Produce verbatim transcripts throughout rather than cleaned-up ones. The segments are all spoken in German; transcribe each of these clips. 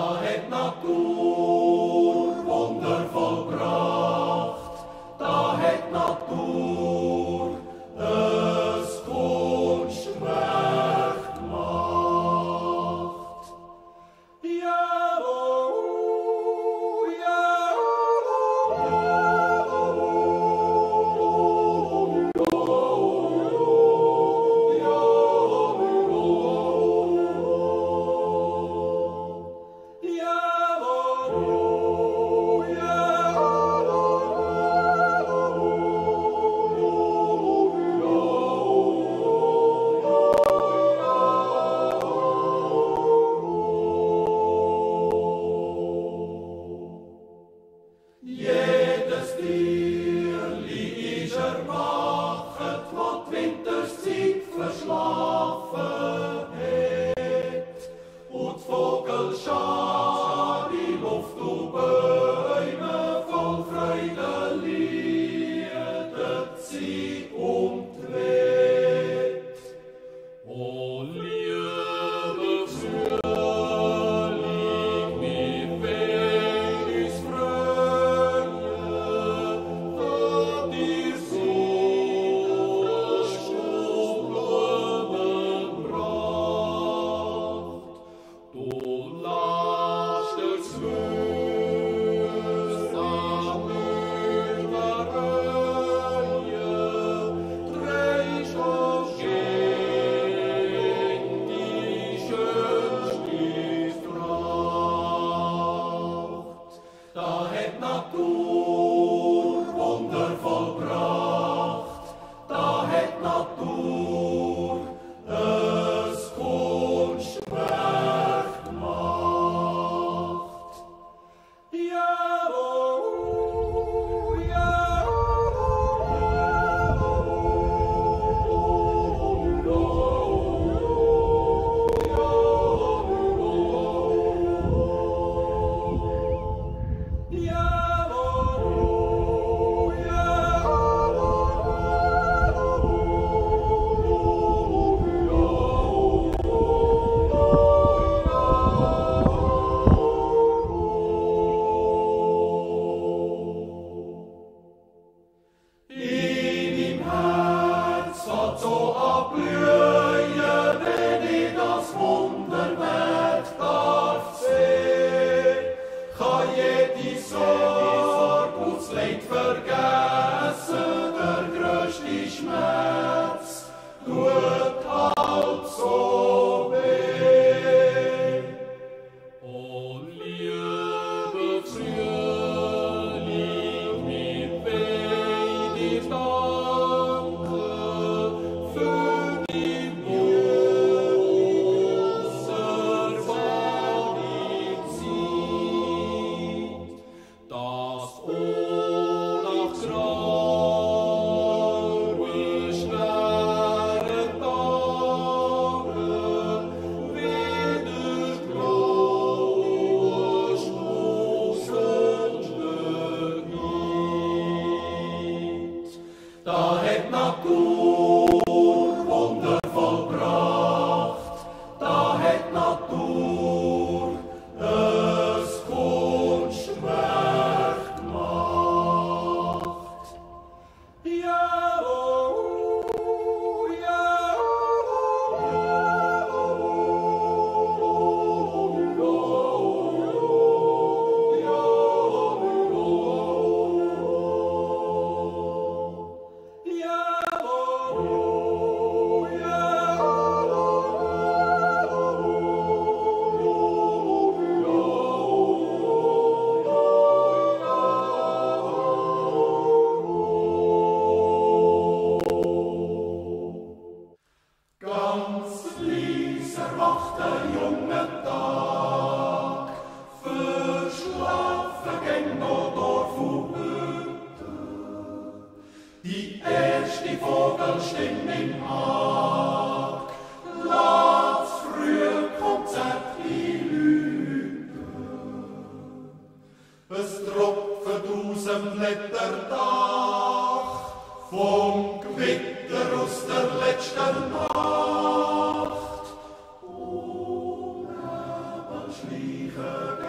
Da het Natur Wunder vollbracht, da het Natur es Kunstwerk gemacht. Ja, oh, ja, oh, ja, oh, ja, jedes dierli is erwachet, wat winterszeit verschlafen het. Und Vogelschar, die Luft und Bäume voll Freude liedet sie und weht. O liebe Frühling, wie weht is Freude, hat dir so Blumen bracht. Du lasst es mühsam überreihe, drehst auf gegen die schönste Tracht. Da het Natur Wunder vollbracht, da het Natur es Kunstwerk gemacht. Ja, oh, ja, in im Herz hat so ablühe, wenn ich das Wunderwerk darf sehen, kann jede Sorge und das Leid vergessen, der größte Schmerz tut halt so weh. O liebe Frühling, wie weht ich danke für die Wunderbarkeit, das nach graue, schwere Tage wieder blaue Stoßen gibt. Da het Natur Wunder vollbracht, da het Natur es Kunstwerk gemacht. Ja, oh, ja, ganz lies erwacht der junge Tag, verschlafen gäng noch Dorf und Hütte. Die erste Vogelstimme im Hag, lass früh Konzert die Lüte. Es tropft aus dem Blätterdach, vom Gewitter aus der letzten Nacht. Oh, Nebel schleichen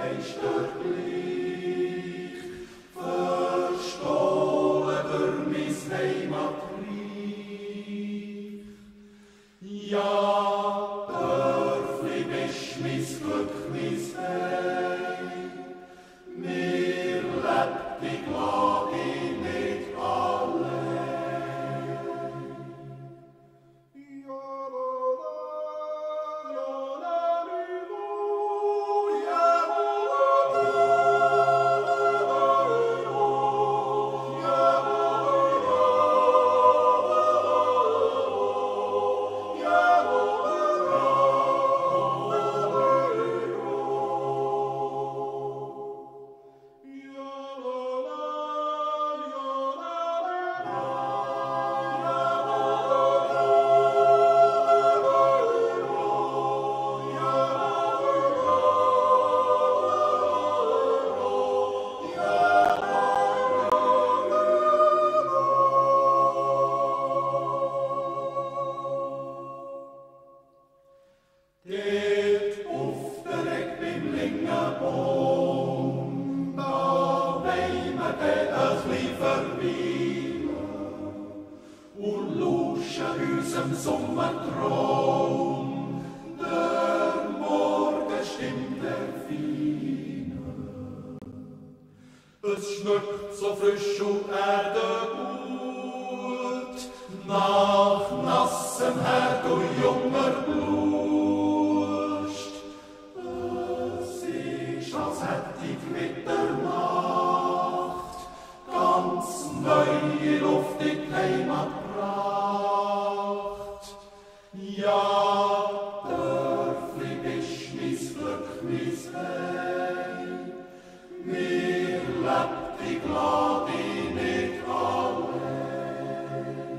Ringenboom, da wollen wir dann ein bisschen verweilen und lauschen unserem Sommertraum. Der Morgen stimmt der Feine. Es schmeckt so frisch und Erde gut, nach nassem Herd und junger Lust. Es ist, als hätte die Gewitternacht ganz neue Luft in die Heimat gebracht. Ja, Dörfli bist mis Glück, mis Weih, mir lebt die Glade nicht allein.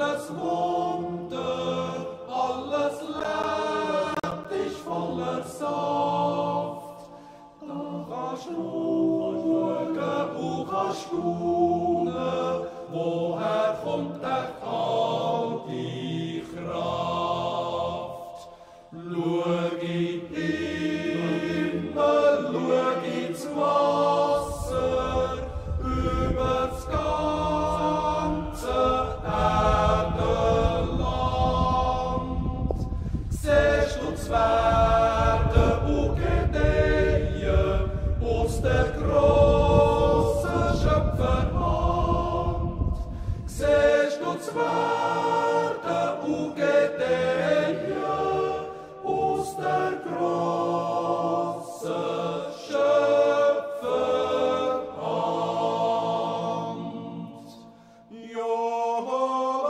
alles Wunder, alles lebt, ist voller Saft. Da kannst du schauen und kannst staunen, woher kommt der kalte Kraft. Schau in den Himmel, schau ins Wasser, über das ganze Erdenland. Siehst du Zwerge und Gedeihen aus der grossen Schöpferhand? Siehst du Zwerge und Gedeihen aus der grossen Schöpferhand? Ja,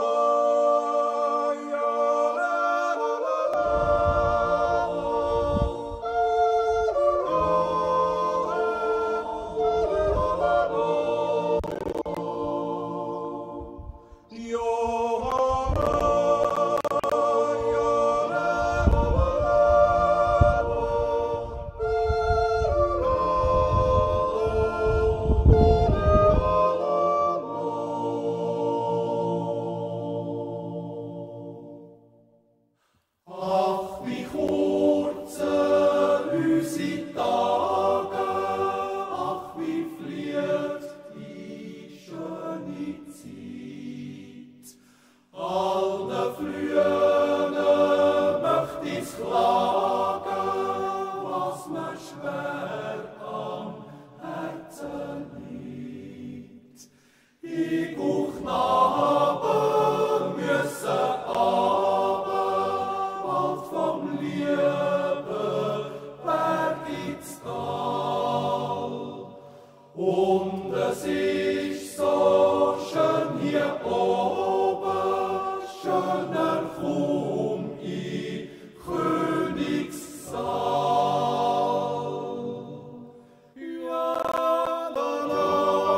ach, wie kurz unsere Tage, ach, wie flieht die schöne Zeit. Alle Flüge möcht ich's klagen, was mir schwer am Herzen liegt. Ich und Knaben müssen vom Liebe Berg ins Tal. Und es ist so schön hier oben, schöner kaum im Königssaal. Ja, la, la,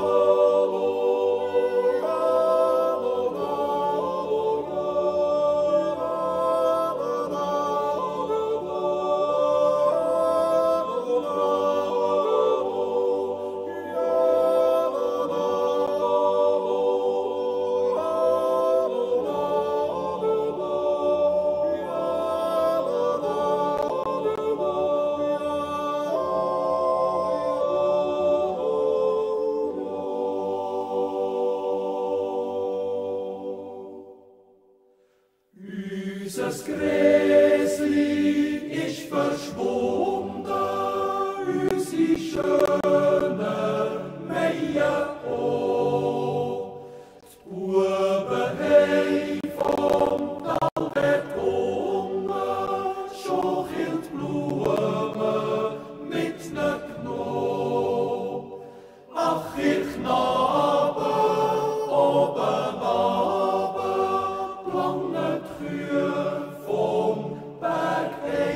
unser Gräsli ist verschwunden, unsere schöne Meie auch. Die Buben haben vom Tal bekommen, schon die Blumen mitgenommen. Ach, ihr Knaben, oben runter, lange Kühe vom Berg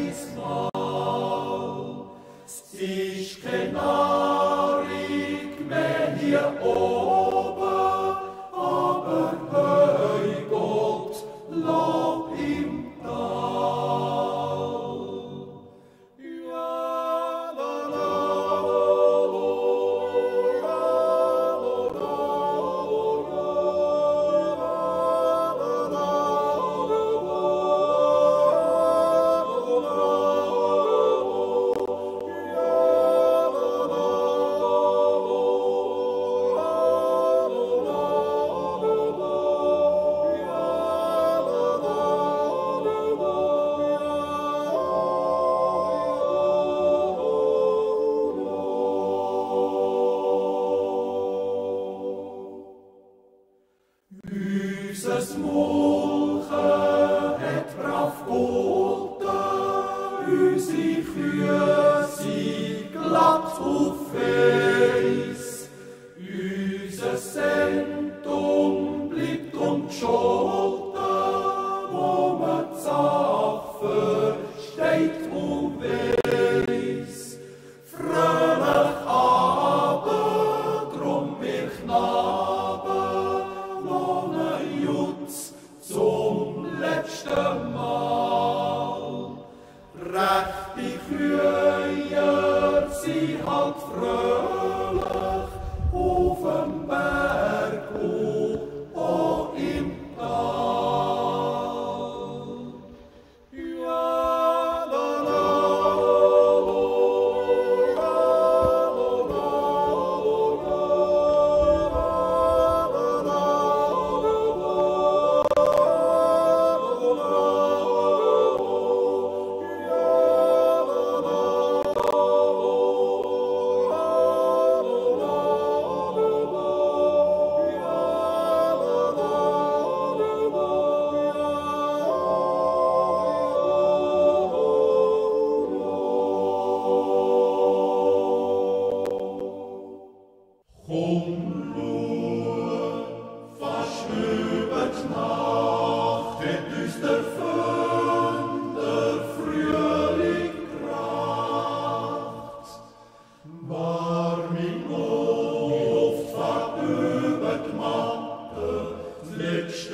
einmal. Es ist keine Nahrung mehr hier oben, aber heu Gott, Lob im Tal. Ja, la, la, unser Mulchen hat brav gehalten, unsere Kühe sind glatt auf Fels. Unser Sentum bleibt ungescholten, wo man die Sache versteht und weiss. Fröhlich aber, drum wir Knaben, lohnen Jutz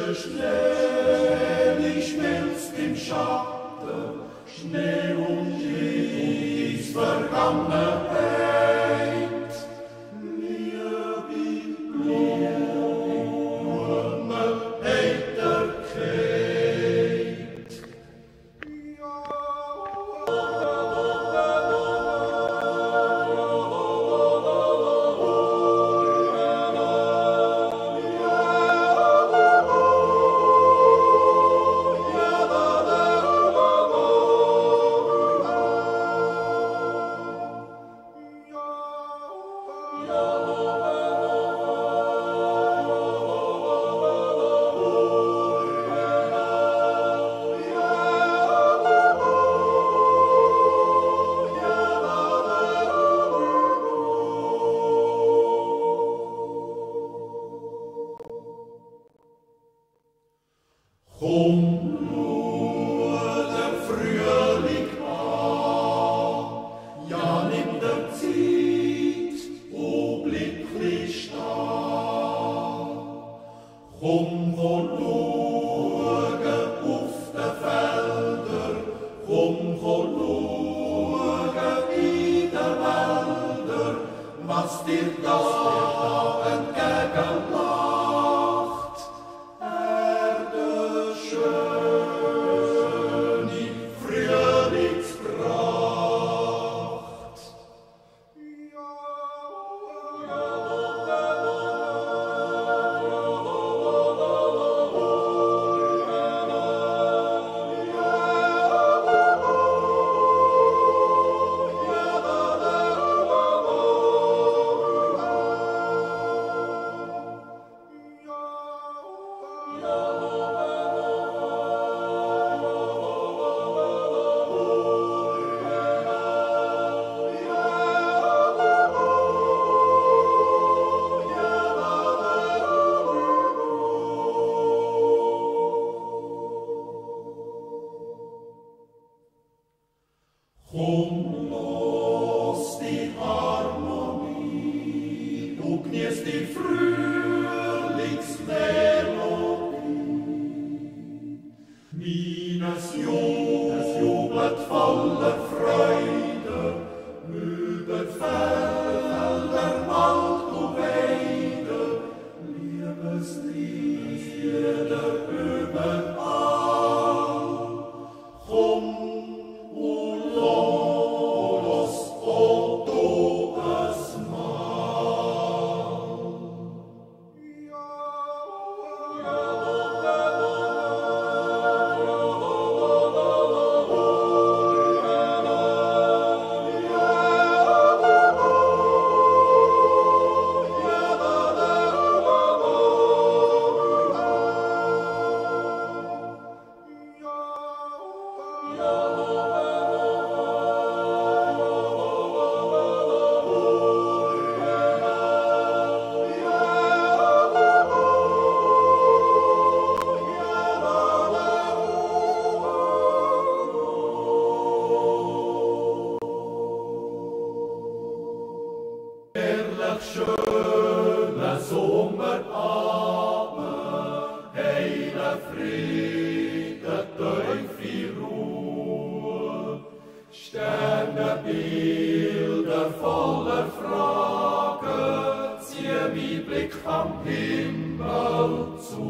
Frische Schnee schmilzt im Schatten, Schnee und dies Vergangenheit. Liebe Blume, Heiterkeit. Komm nur der Frühling an, ja nimm der Zeit, wo glücklich stehen. Komm von schauen auf den Feldern, komm von schauen in den Wäldern, was dir da entgegenläuft. Komm, los die Harmonie, du genießt die Frühlingsmelodie. Meines Jubels jubelt voller Freude, über Felder, Wald und Weide, Liebeslieder überall. Komm, schöne Sommerabend, heile Friede, tiefe Ruhe, Sternenbilder voller Fragen, zieh mein Blick am Himmel zu.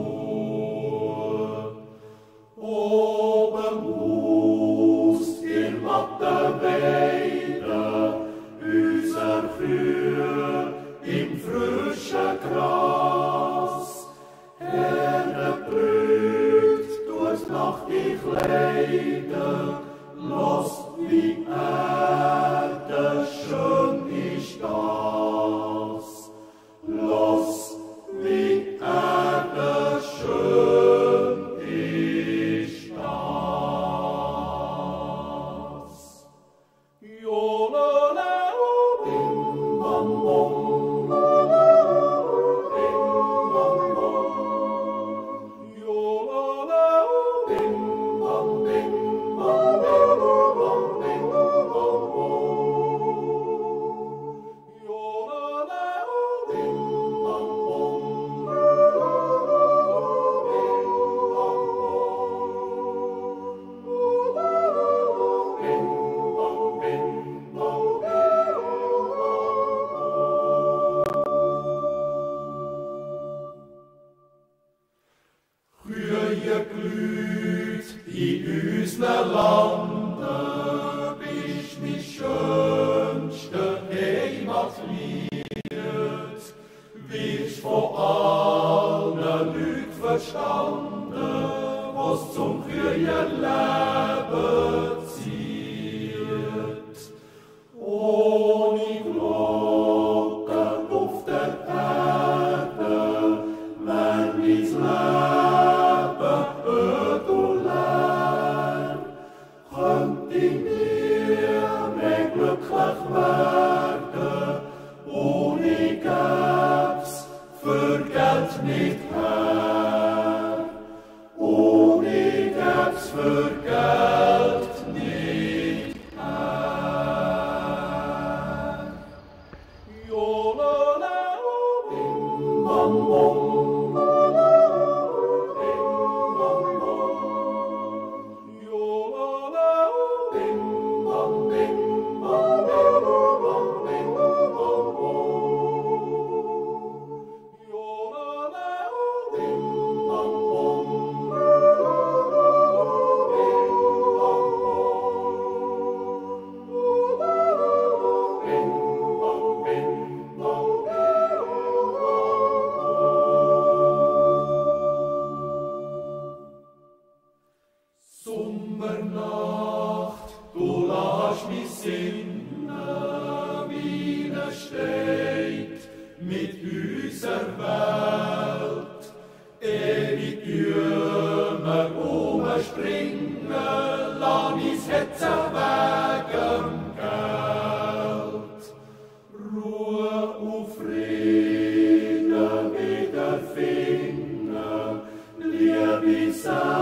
Oben aus in matte Weide, unser Kühe im frischen Gras, Erde brüht durch Nacht die Kleider, los wie Erde schön ist das, los wie Erde schön ist das. Jolole, bim, bam, bom. Bing, bong, bing, bong, bing, bong. neue Glüt in unseren Landen, bist mein schönste Heimatlied, wirst von allen Leuten verstanden, was zum kühlen Leben zieht. Ohne Glocken auf der Erde, wenn mein Leben öd und leer, könnt ich mir mehr glücklich werden, und ich gäb's für Geld nicht her, und ich gäb's für Geld nicht her. Jolala, bing, bong, bong, bing, bong, bong. Jolala, bing, bong, bing, bong, bing, bong, bing, bong, bong. Jolala, bing, bong, bong, bing, bong, bong. Bing, bong, bing, bong, bing, bong, bong. Sommernacht, du lässt mich sinnen, wie er steht mit unserer Welt. Ewig Jünger umspringen, lass mich hetzen wegen Geld. Ruhe und Frieden wieder finden, Liebe sei